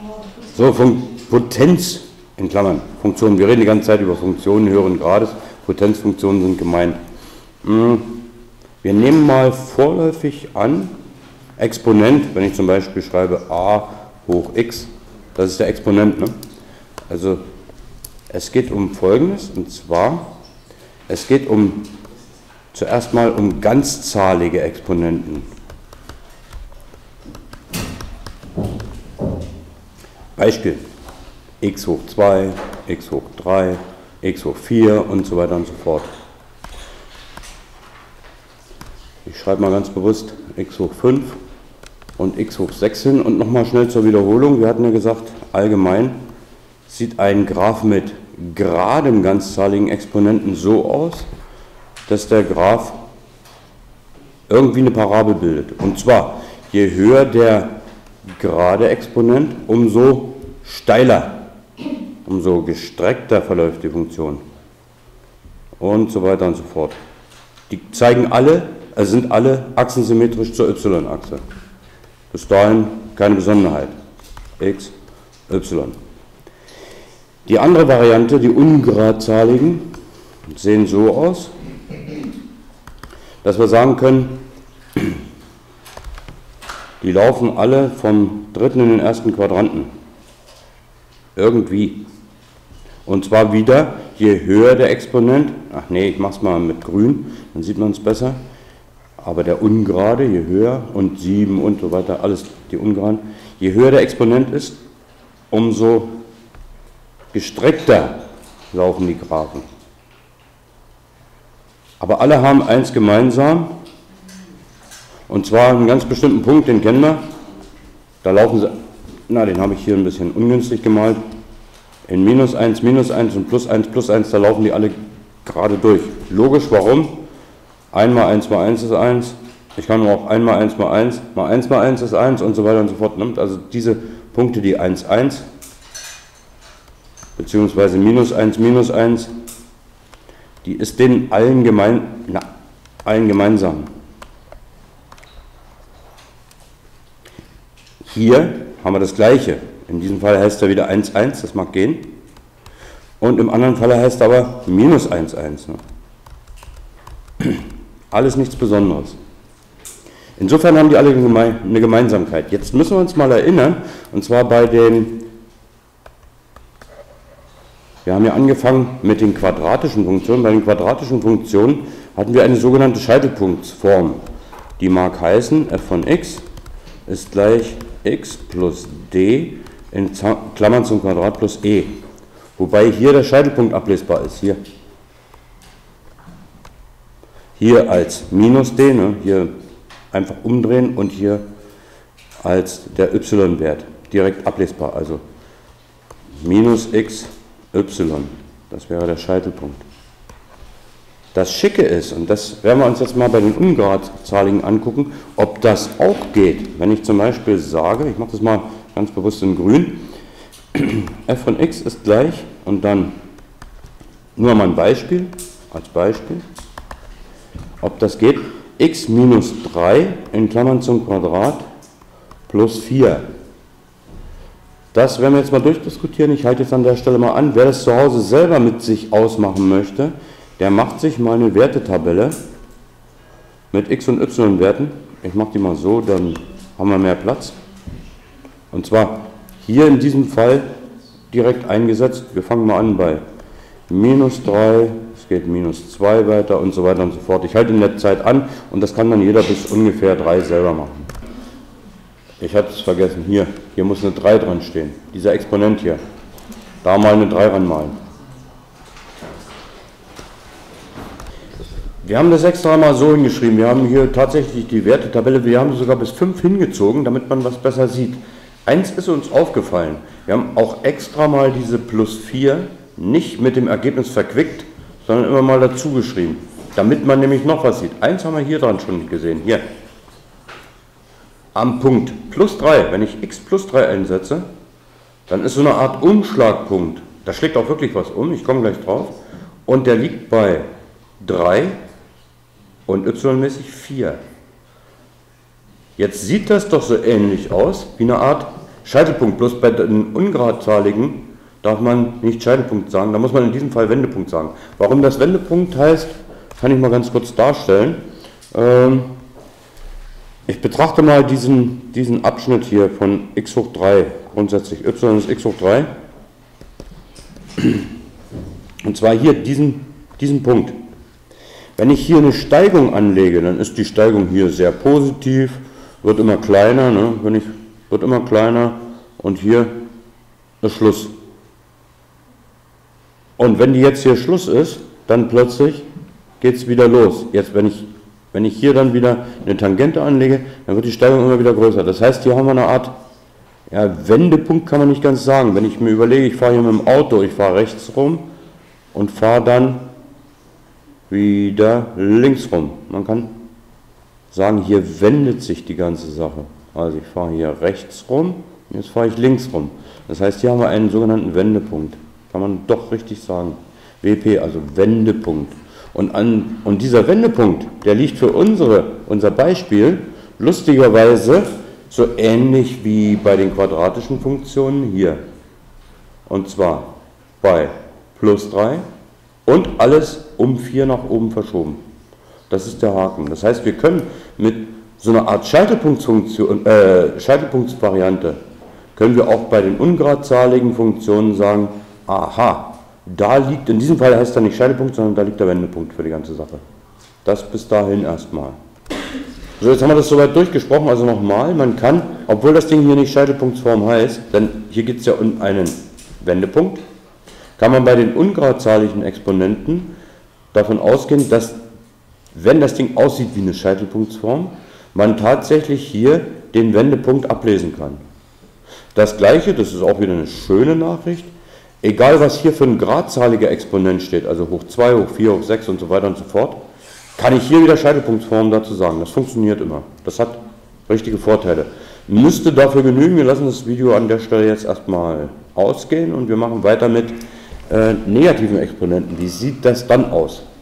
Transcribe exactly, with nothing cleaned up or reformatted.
So, Fun Potenz in Klammern, Funktionen. Wir reden die ganze Zeit über Funktionen höheren Grades. Potenzfunktionen sind gemeint. Wir nehmen mal vorläufig an, Exponent, wenn ich zum Beispiel schreibe a hoch x, das ist der Exponent. Ne? Also es geht um Folgendes, und zwar, es geht um zuerst mal um ganzzahlige Exponenten. Beispiel, x hoch zwei, x hoch drei, x hoch vier und so weiter und so fort. Ich schreibe mal ganz bewusst x hoch fünf und x hoch sechs hin und nochmal schnell zur Wiederholung. Wir hatten ja gesagt, allgemein sieht ein Graph mit geradem ganzzahligen Exponenten so aus, dass der Graph irgendwie eine Parabel bildet. Und zwar, je höher der gerade Exponent, umso steiler, umso gestreckter verläuft die Funktion. Und so weiter und so fort. Die zeigen alle, also sind alle achsensymmetrisch zur y-Achse. Bis dahin keine Besonderheit. X, y. Die andere Variante, die ungeradzahligen, sehen so aus, dass wir sagen können, die laufen alle vom dritten in den ersten Quadranten. Irgendwie. Und zwar wieder, je höher der Exponent, ach nee, ich mache es mal mit grün, dann sieht man es besser, aber der ungerade, je höher, und sieben und so weiter, alles die ungeraden, je höher der Exponent ist, umso gestreckter laufen die Graphen. Aber alle haben eins gemeinsam, und zwar einen ganz bestimmten Punkt, den kennen wir, da laufen sie, na, den habe ich hier ein bisschen ungünstig gemalt, in minus eins, minus eins und plus eins, plus eins, da laufen die alle gerade durch. Logisch, warum? eins mal eins mal eins ist eins, ich kann auch eins mal eins mal eins, mal eins mal eins ist eins und so weiter und so fort. Also diese Punkte, die eins, eins, beziehungsweise minus eins, minus eins, die ist denen allen, gemein, na, allen gemeinsam. Hier haben wir das Gleiche. In diesem Fall heißt er wieder eins, eins, das mag gehen. Und im anderen Fall heißt er aber minus eins, eins. Ne? Alles nichts Besonderes. Insofern haben die alle eine Gemeinsamkeit. Jetzt müssen wir uns mal erinnern, und zwar bei den, wir haben ja angefangen mit den quadratischen Funktionen. Bei den quadratischen Funktionen hatten wir eine sogenannte Scheitelpunktsform. Die mag heißen, f von x ist gleich x plus d in Klammern zum Quadrat plus e. Wobei hier der Scheitelpunkt ablesbar ist. Hier, hier als minus d, ne, hier einfach umdrehen und hier als der y-Wert direkt ablesbar. Also minus x y, das wäre der Scheitelpunkt. Das Schicke ist, und das werden wir uns jetzt mal bei den ungeradzahligen angucken, ob das auch geht. Wenn ich zum Beispiel sage, ich mache das mal ganz bewusst in grün, f von x ist gleich, und dann nur mal ein Beispiel, als Beispiel, ob das geht, x minus drei in Klammern zum Quadrat plus vier. Das werden wir jetzt mal durchdiskutieren. Ich halte jetzt an der Stelle mal an, wer das zu Hause selber mit sich ausmachen möchte, der macht sich mal eine Wertetabelle mit x und y-Werten. Ich mache die mal so, dann haben wir mehr Platz. Und zwar hier in diesem Fall direkt eingesetzt. Wir fangen mal an bei minus drei, es geht minus zwei weiter und so weiter und so fort. Ich halte in der Zeit an und das kann dann jeder bis ungefähr drei selber machen. Ich hatte es vergessen, hier, hier muss eine drei dran stehen. Dieser Exponent hier, da mal eine drei ranmalen. Wir haben das extra mal so hingeschrieben, wir haben hier tatsächlich die Wertetabelle, wir haben sogar bis fünf hingezogen, damit man was besser sieht. Eins ist uns aufgefallen, wir haben auch extra mal diese plus vier nicht mit dem Ergebnis verquickt, sondern immer mal dazu geschrieben, damit man nämlich noch was sieht. Eins haben wir hier dran schon gesehen, hier. Am Punkt plus drei, wenn ich x plus drei einsetze, dann ist so eine Art Umschlagpunkt, da schlägt auch wirklich was um, ich komme gleich drauf, und der liegt bei drei und y-mäßig vier. Jetzt sieht das doch so ähnlich aus wie eine Art Scheitelpunkt. Bloß bei den ungeradzahligen darf man nicht Scheitelpunkt sagen, da muss man in diesem Fall Wendepunkt sagen. Warum das Wendepunkt heißt, kann ich mal ganz kurz darstellen. Ähm, ich betrachte mal diesen, diesen Abschnitt hier von x hoch drei, grundsätzlich y ist x hoch drei. Und zwar hier diesen, diesen Punkt. Wenn ich hier eine Steigung anlege, dann ist die Steigung hier sehr positiv, wird immer kleiner, ne? Wenn ich, wird immer kleiner und hier ist Schluss. Und wenn die jetzt hier Schluss ist, dann plötzlich geht es wieder los. Jetzt, wenn ich, wenn ich hier dann wieder eine Tangente anlege, dann wird die Steigung immer wieder größer. Das heißt, hier haben wir eine Art, ja, Wendepunkt kann man nicht ganz sagen. Wenn ich mir überlege, ich fahre hier mit dem Auto, ich fahre rechts rum und fahre dann wieder links rum. Man kann sagen, hier wendet sich die ganze Sache. Also ich fahre hier rechts rum, jetzt fahre ich links rum. Das heißt, hier haben wir einen sogenannten Wendepunkt. Kann man doch richtig sagen. W P, also Wendepunkt. Und, an, und dieser Wendepunkt, der liegt für unsere, unser Beispiel lustigerweise so ähnlich wie bei den quadratischen Funktionen hier. Und zwar bei plus drei und alles um vier nach oben verschoben. Das ist der Haken. Das heißt, wir können mit so einer Art Scheitelpunktsfunktion, äh, Scheitelpunktsvariante, können wir auch bei den ungeradzahligen Funktionen sagen, aha, da liegt, in diesem Fall heißt er nicht Scheitelpunkt, sondern da liegt der Wendepunkt für die ganze Sache. Das bis dahin erstmal. So, jetzt haben wir das soweit durchgesprochen, also nochmal, man kann, obwohl das Ding hier nicht Scheitelpunktsform heißt, denn hier geht es ja um einen Wendepunkt, kann man bei den ungeradzahligen Exponenten davon ausgehen, dass, wenn das Ding aussieht wie eine Scheitelpunktsform, man tatsächlich hier den Wendepunkt ablesen kann. Das gleiche, das ist auch wieder eine schöne Nachricht, egal was hier für ein gradzahliger Exponent steht, also hoch zwei, hoch vier, hoch sechs und so weiter und so fort, kann ich hier wieder Scheitelpunktsform dazu sagen. Das funktioniert immer. Das hat richtige Vorteile. Müsste dafür genügen. Wir lassen das Video an der Stelle jetzt erstmal ausgehen und wir machen weiter mit äh, negativen Exponenten. Wie sieht das dann aus?